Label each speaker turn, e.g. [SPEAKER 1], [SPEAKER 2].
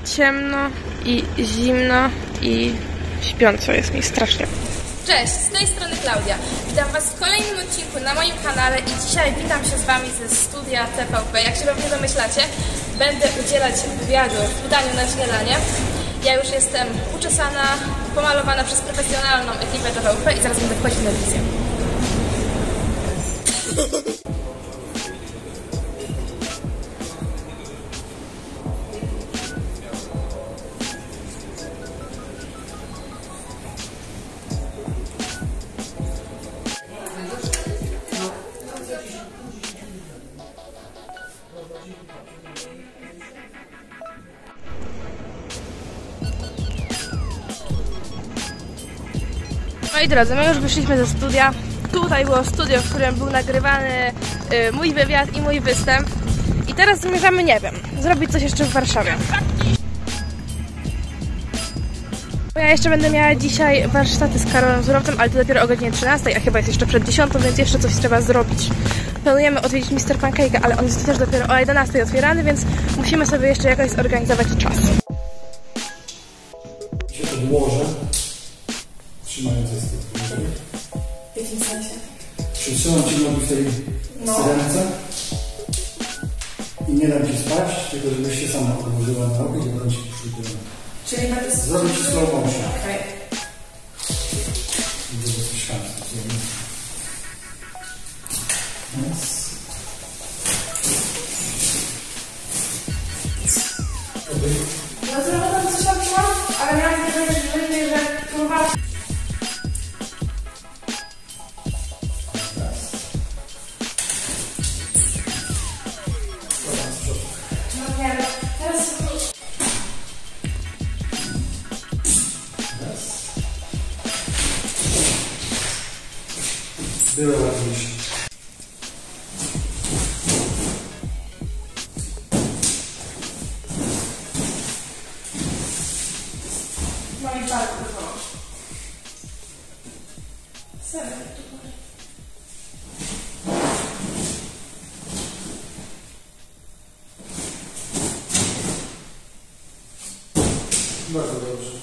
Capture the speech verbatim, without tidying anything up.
[SPEAKER 1] ciemno i zimno i śpiąco jest mi strasznie. Cześć, z tej strony Klaudia. Witam Was w kolejnym odcinku na moim kanale i dzisiaj witam się z Wami ze studia T V P. Jak się pewnie domyślacie, będę udzielać wywiadu w wydaniu na śniadanie. Ja już jestem uczesana, pomalowana przez profesjonalną ekipę T V P i zaraz będę wchodzić na wizję. Moi drodzy, my już wyszliśmy ze studia. Tutaj było studio, w którym był nagrywany y, mój wywiad i mój występ. I teraz zamierzamy, nie wiem, zrobić coś jeszcze w Warszawie. Ja jeszcze będę miała dzisiaj warsztaty z Karolem Zurowcem, ale to dopiero o godzinie trzynastej, a chyba jest jeszcze przed dziesiątą, więc jeszcze coś trzeba zrobić. Planujemy odwiedzić mister Pancake'a, ale on jest też dopiero o jedenastej otwierany, więc musimy sobie jeszcze jakoś zorganizować czas.
[SPEAKER 2] Się odłożę, trzymając jest to.
[SPEAKER 3] W jakim sensie?
[SPEAKER 2] Przytrzymam Ci nogi w tej
[SPEAKER 3] No.
[SPEAKER 2] ręce i nie dam Ci spać, tylko żebyś się sama odłożyła na nogi i potem Ci przyjdę.
[SPEAKER 3] Czyli będę...
[SPEAKER 2] Zrobię Ci slow motion.
[SPEAKER 3] Okej.
[SPEAKER 2] Widzę, że coś szans. Yes.
[SPEAKER 3] No zrobię tam coś robiłam, ale miałam wrażenie, że próbowałam... No nie, teraz...
[SPEAKER 2] Było ładniejsze.
[SPEAKER 3] No i bardzo dużo. Serio, tu
[SPEAKER 2] Bardzo dobrze.